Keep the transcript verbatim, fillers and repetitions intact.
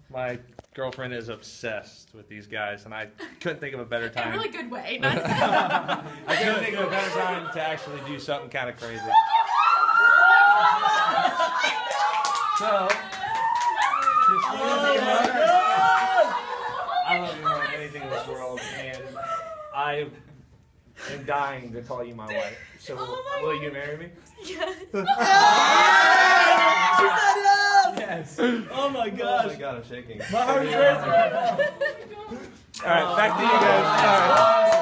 My girlfriend is obsessed with these guys, and I couldn't think of a better time. In a really good way. Not I couldn't think of a better time to actually do something kind of crazy. So, Christina, I love you more than anything in this world, and I am dying to call you my wife. So, Oh will you marry me? Yes. Yes. Oh my gosh. Oh my god, I'm shaking. My heart is racing right now. All right, back to you guys. All right.